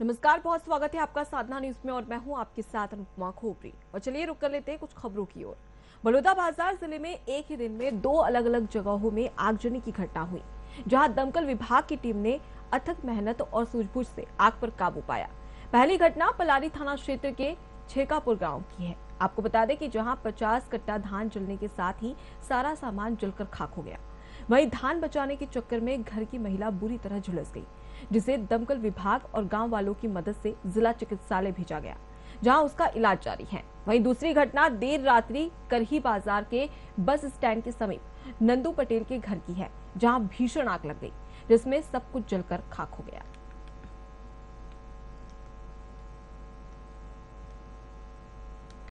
नमस्कार, बहुत स्वागत है आपका साधना न्यूज में और मैं हूं आपके साथ अनुपमा खोपरी। और चलिए रुक कर लेते हैं कुछ खबरों की ओर। बलौदाबाजार जिले में एक ही दिन में दो अलग अलग जगहों में आगजनी की घटना हुई, जहां दमकल विभाग की टीम ने अथक मेहनत और सूझबूझ से आग पर काबू पाया। पहली घटना पलारी थाना क्षेत्र के छेकापुर गांव की है। आपको बता दें कि जहां 50 कट्टा धान जलने के साथ ही सारा सामान जलकर खाक हो गया। वहीं धान बचाने के चक्कर में घर की महिला बुरी तरह झुलस गई, जिसे दमकल विभाग और गांव वालों की मदद से जिला चिकित्सालय भेजा गया, जहां उसका इलाज जारी है। वहीं दूसरी घटना देर रात्रि करही बाजार के बस स्टैंड के समीप नंदू पटेल के घर की है, जहां भीषण आग लग गई, जिसमें सब कुछ जलकर खाक हो गया।